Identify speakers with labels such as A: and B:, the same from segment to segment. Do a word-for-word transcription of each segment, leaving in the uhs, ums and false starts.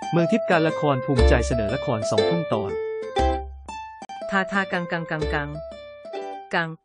A: เมืองทิพย์การละครภูมิใจเสนอละครสองทุ่มตอน
B: ทาทากังกังกังกังกัง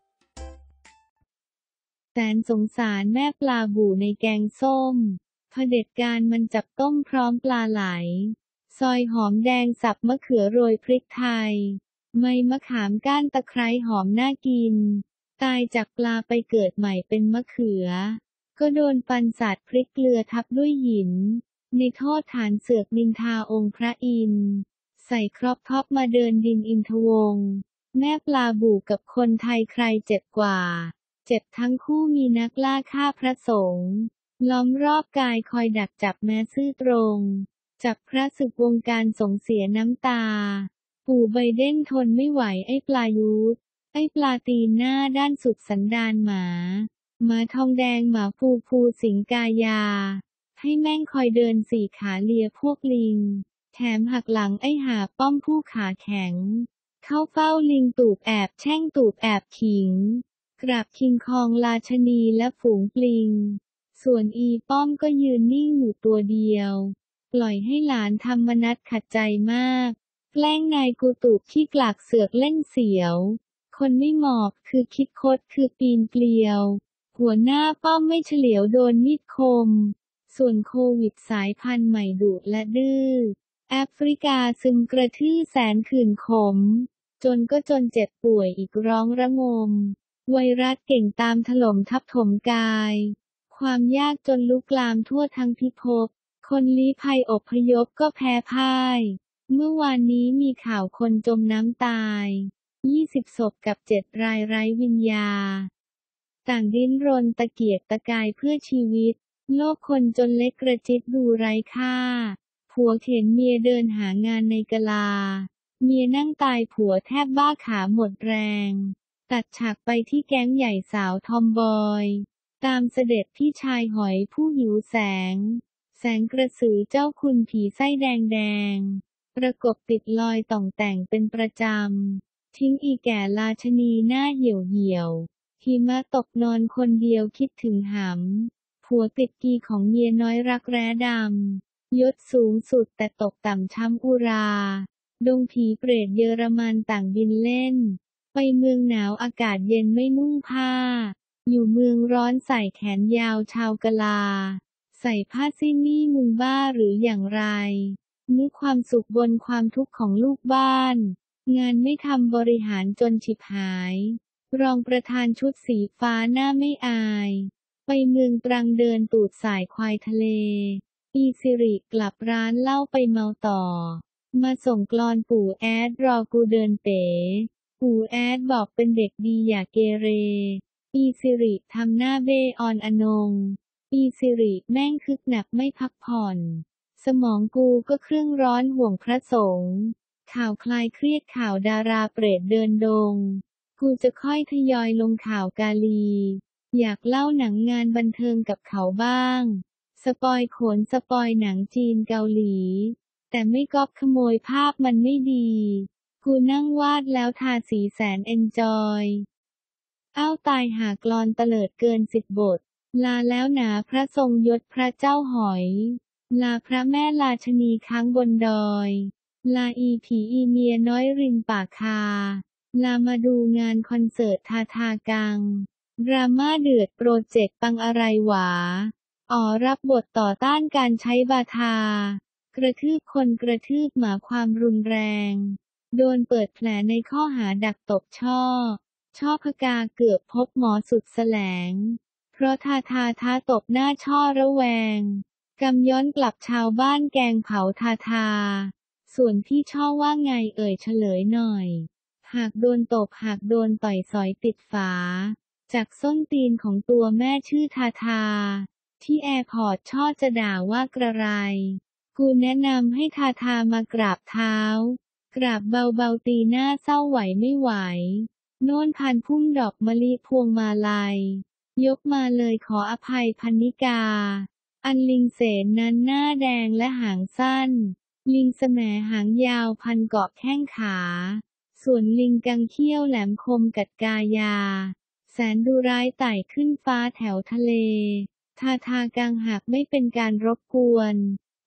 C: แสนสงสารแม่ปลาบู่ในแกงส้มเผด็จการมันจับต้มพร้อมปลาไหลซอยหอมแดงสับมะเขือโรยพริกไทยใบมะขามก้านตะไคร้หอมน่ากินตายจากปลาไปเกิดใหม่เป็นมะเขือก็โดนฟันสาดพริกเกลือทับด้วยหินในโทษฐานเสือกนินทาองค์พระอินทร์ใส่ครอปท็อปมาเดินดินอินทวงศ์แม่ปลาบู่กับคนไทยใครเจ็บกว่าเจ็บทั้งคู่มีนักล่าฆ่าพระสงฆ์ล้อมรอบกายคอยดักจับแม้ซื่อตรงจับพระศึกวงการสงเสียน้ำตาปู่ไบเดนทนไม่ไหวไอ้ปลายุทธไอ้ปลาตีนหน้าด้านสุดสันดานหมาหมาทองแดงหมาฟูฟูสิงกายาให้แม่งคอยเดินสี่ขาเลียพวกลิงแถมหักหลังไอ้หาป้อมผู้ขาแข็งเข้าเฝ้าลิงตูบแอบแช่งตูบแอบขิงกราบคิงคองราชนีและฝูงปลิงส่วนอีป้อมก็ยืนนิ่งอยู่ตัวเดียวปล่อยให้หลานธรรมนัสขัดใจมากแกล้งนายกูตูบที่กลากเสือกเล่นเสียวคนไม่หมอบคือคิดคดคือปีนเกลียวหัวหน้าป้อมไม่เฉลียวโดนมีดคมส่วนโควิดสายพันธุ์ใหม่ดุและดื้อแอฟริกาซึมกระทื่แสนขื่นขมจนก็จนเจ็บป่วยอีกร้องระงมไวรัสเก่งตามถล่มทับถมกายความยากจนลุกลามทั่วทั้งพิภพคนลี้ภัยอพยพก็แพ้พ่ายเมื่อวานนี้มีข่าวคนจมน้ำตายยี่สิบศพกับเจ็ดรายไร้วิญญาต่างดิ้นรนตะเกียกตะกายเพื่อชีวิตโลกคนจนเล็กกระจิตดูไร้ค่าผัวเข็นเมียเดินหางานในกะลาเมียนั่งตายผัวแทบบ้าขาหมดแรงตัดฉากไปที่แก๊งใหญ่สาวทอมบอยตามเสด็จพี่ชายหอยผู้หิวแสงแสงกระสือเจ้าคุณผีไส้แดงแดงประกบติดลอยต่องแต่งเป็นประจำทิ้งอีแก่ราชนีหน้าเหี่ยวเหี่ยวหิมะตกนอนคนเดียวคิดถึงหำผัวติดกีของเมียน้อยรักแร้ดำยศสูงสุดแต่ตกต่ำช้ำอุราดงผีเปรตเยอรมันต่างบินเล่นไปเมืองหนาวอากาศเย็นไม่นุ่งผ้าอยู่เมืองร้อนใส่แขนยาวชาวกะลาใส่ผ้าสิ้นนี่มึงบ้าหรืออย่างไรนึกความสุขบนความทุกข์ของลูกบ้านงานไม่ทำบริหารจนฉิบหายรองประธานชุดสีฟ้าหน้าไม่อายไปเมืองตรังเดินตูดสายควายทะเลอีสิริกลับร้านเหล้าไปเมาต่อมาส่งกลอนปู่แอดรอกูเดินเป๋ปู่แอดบอกเป็นเด็กดีอย่าเกเรอีสิริทำหน้าเบ้ออนอนงอีสิริแม่งคึกหนักไม่พักผ่อนสมองกูก็เครื่องร้อนห่วงพระสงฆ์ข่าวคลายเครียดข่าวดาราเปรตเดินดงกูจะค่อยทยอยลงข่าวกาลีอยากเล่าหนังงานบันเทิงกับเขาบ้างสปอยโขนสปอยหนังจีนเกาหลีแต่ไม่ก๊อปขโมยภาพมันไม่ดีกูนั่งวาดแล้วทาสีแสนเอนจอยอ้าวตายหากลอนเตลิดเกินสิบบทลาแล้วหนาพระทรงยศพระเจ้าหอยลาพระแม่ราชนีค้างบนดอยลาอีผีอีเมียน้อยริมป่าคาลามาดูงานคอนเสิร์ตทาทากังดราม่าเดือดโปรเจกต์ปังอะไรหวาอ๋อรับบทต่อต้านการใช้บาทากระทืบคนกระทืบหมาความรุนแรงโดนเปิดแผลในข้อหาดักตบช่อช่อพกาเกือบพบหมอสุดแสลงเพราะทาทาท้าตบหน้าช่อระแวงกำย้อนกลับชาวบ้านแกงเผาทาทาส่วนพี่ช่อว่าไงเอ่ยเฉลยหน่อยหากโดนตบหากโดนต่อยสอยติดฝาจากส้นตีนของตัวแม่ชื่อทาทาที่แอร์พอร์ตช่อจะด่าว่ากระไรกูแนะนำให้ทาทามากราบเท้ากราบเบาๆตีหน้าเศร้าไหวไม่ไหวโน่นพันพุ่มดอกมะลิพวงมาลัยยกมาเลยขออภัยพันนิกาอันลิงเสนนั้นหน้าแดงและหางสั้นลิงแสมหางยาวพันเกาะแข้งขาส่วนลิงกังเขี้ยวแหลมคมกัดกายาแสนดุร้ายไต่ขึ้นฟ้าแถวทะเลทาทากังหากไม่เป็นการรบกวน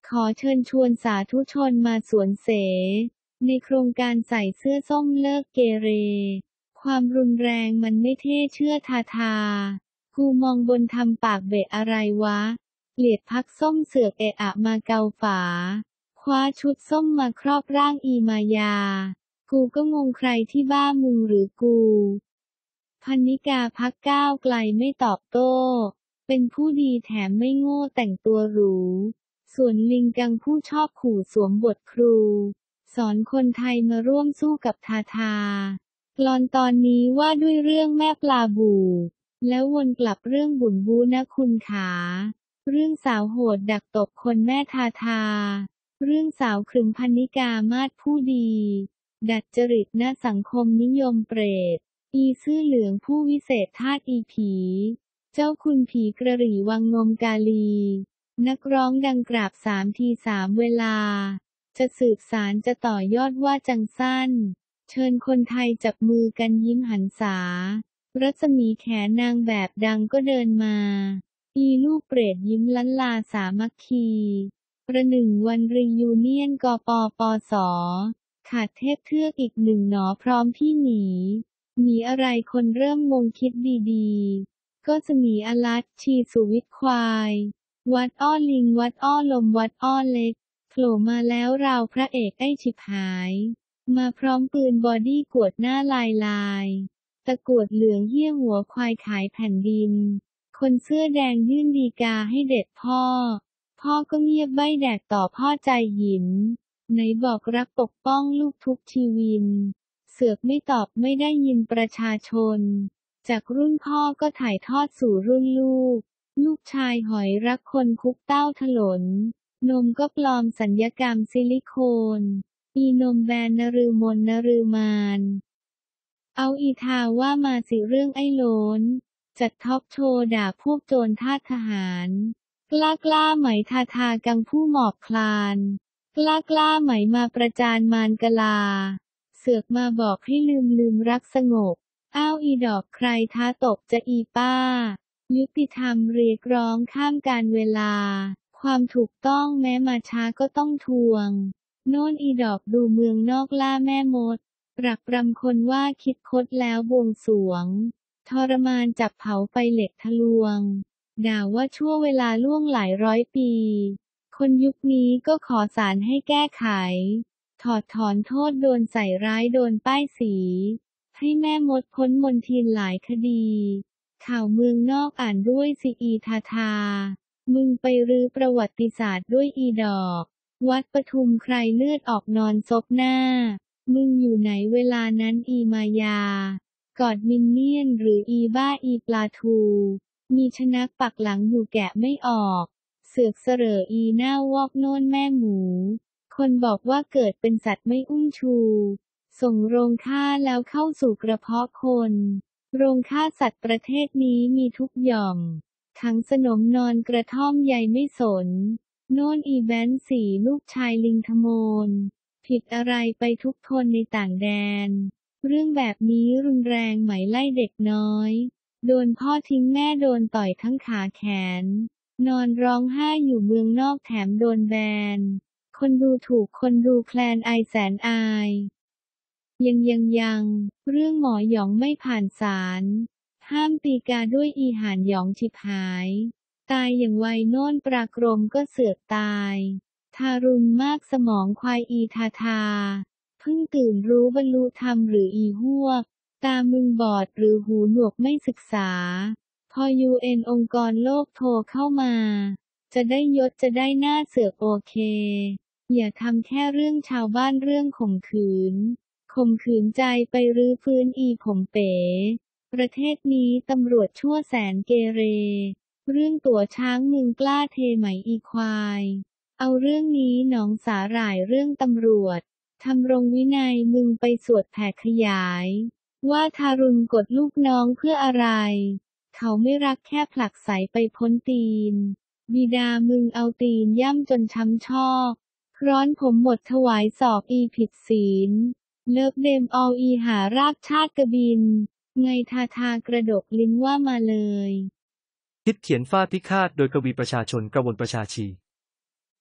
C: ขอเชิญชวนสาธุชนมาสวนเสในโครงการใส่เสื้อส้มเลิกเกเรความรุนแรงมันไม่เท่เชื่อทาทากูมองบนทำปากเบะอะไรวะเกลียดพักส้มเสือกเอะอะมาเกาฝาคว้าชุดส้มมาครอบร่างอีมายากูก็งงใครที่บ้ามึงหรือกูพรรณิกาพรรคก้าวไกลไม่ตอบโต้เป็นผู้ดีแถมไม่โง่แต่งตัวหรูส่วนลิงกังผู้ชอบขู่สวมบทครูสอนคนไทยมาร่วมสู้กับทาทากลอนตอนนี้ว่าด้วยเรื่องแม่ปลาบู่แล้ววนกลับเรื่องบุญบูนะคุณขาเรื่องสาวโหดดักตบคนแม่ทาทาเรื่องสาวครึมพรรณิกามาศผู้ดีดัดจริตณสังคมนิยมเปรตอีซื่อเหลืองผู้วิเศษธาตุอีผีเจ้าคุณผีกระหรี่วังงมกาลีนักร้องดังกราบสามทีสามเวลาจะสืบสารจะต่อยอดว่าจังสั้นเชิญคนไทยจับมือกันยิ้มหันษารัศมีแขนางแบบดังก็เดินมาอีลูกเปรตยิ้มลันลาสามัคคีประหนึ่งวันรียูเนียนกปปสขาดเทพเทือกอีกหนึ่งหนอพร้อมพี่หมีหมีอะไรคนเริ่มงงคิดดีๆก็จะหมีอลัดชีสุวิทย์ควายวัดอ้อลิงวัดอ้อลมวัดอ้อเล็กโผล่มาแล้วราวพระเอกไอ้ฉิบหายมาพร้อมปืนบอดี้กวดหน้าลายลายตะกรวดเหลืองเหี้ยหัวควายขายแผ่นดินคนเสื้อแดงยื่นฎีกาให้เด็ดพ่อพ่อก็เงียบใบ้แดกต่อพ่อใจหยินไหนบอกรักปกป้องลูกทุกชีวินเสือกไม่ตอบไม่ได้ยินประชาชนจากรุ่นพ่อก็ถ่ายทอดสู่รุ่นลูกลูกชายหอยรักคนคุกเต้าถลนนมก็ปลอมสัญญกรรมซิลิโคนอีนมแบนนฤมลนฤมานเอาอีทาว่ามาสิเรื่องไอ้โหลนจัดท็อกโชว์ด่าพวกโจรทาสทหารกล้ากล้าไหมทาทากังผู้หมอบคลานกล้ากล้าไหมมาประจานมารกลาเสือกมาบอกให้ลืมลืมรักสงบอ้าวอีดอกใครท้าตบจะอีป้ายุติธรรมเรียกร้องข้ามการเวลาความถูกต้องแม้มาช้าก็ต้องทวงโน่นอีดอกดูเมืองนอกล่าแม่มดปรักปรำคนว่าคิดคดแล้วบวงสรวงทรมานจับเผาไปเหล็กทะลวงด่าว่าชั่วเวลาล่วงหลายร้อยปีคนยุคนี้ก็ขอศาลให้แก้ไขถอดถอนโทษโดนใส่ร้ายโดนป้ายสีให้แม่มดพ้นมนทินหลายคดีข่าวเมืองนอกอ่านด้วยสิอีทาทามึงไปรื้อประวัติศาสตร์ด้วยอีดอกวัดปทุมใครเลือดออกนอนซบหน้ามึงอยู่ไหนเวลานั้นอีมายากอดมินเนี่ยนหรืออีบ้าอีปลาทูมีชนักปักหลังอยู่แกะไม่ออกเสือกเสร่ออีหน้าวอกโน่นแม่หมูคนบอกว่าเกิดเป็นสัตว์ไม่อุ้มชูส่งโรงฆ่าแล้วเข้าสู่กระเพาะคนโรงฆ่าสัตว์ประเทศนี้มีทุกหย่อมขังสนมนอนกระท่อมใยไม่สนโน่นอีแบนสี่ลูกชายลิงทโมนผิดอะไรไปทุกทนในต่างแดนเรื่องแบบนี้รุนแรงไหมไล่เด็กน้อยโดนพ่อทิ้งแม่โดนต่อยทั้งขาแขนนอนร้องไห้อยู่เมืองนอกแถมโดนแบนคนดูถูกคนดูแคลนอายแสนอายยังยังยังเรื่องหมอหยองไม่ผ่านศาลห้ามตีกาด้วยอีห่านหยองฉิบหายตายอย่างไวโน่นปรากรมก็เสือกตายทารุณมากสมองควายอีทาทาเพิ่งตื่นรู้บรรลุธรรมหรืออีหวกตามึงบอดหรือหูหนวกไม่ศึกษาพอยูเอ็นองค์กรโลกโทรเข้ามาจะได้ยศจะได้หน้าเสือกโอเคอย่าทำแค่เรื่องชาวบ้านเรื่องข่มขืนข่มขืนใจไปรื้อฟื้นอีผมเป๋ประเทศนี้ตำรวจชั่วแสนเกเรเรื่องตั๋วช้างมึงกล้าเทไหมอีควายเอาเรื่องนี้หนองสาหร่ายเรื่องตำรวจทำรงวินัยมึงไปสวดแผ่ขยายว่าทารุณกดลูกน้องเพื่ออะไรเขาไม่รักแค่ผลักไสไปพ้นตีนบิดามึงเอาตีนย่ำจนช้ำชอกร้อนผมหมดถวายศอกอีผิดศีลเลิฟเดมออลอีหารากชาติกระบินไงทาทากระดกลิ้นว่ามาเลย
A: คิดเขียนฟาดพิฆาตโดยกวีประชาชนกระวนประชาชี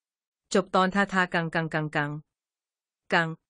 B: จบตอนทาทากังกังกังกังกัง